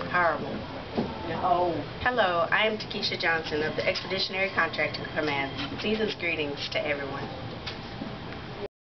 Horrible. No. Hello, I am Takiesha Johnson of the Expeditionary Contracting Command. Season's greetings to everyone.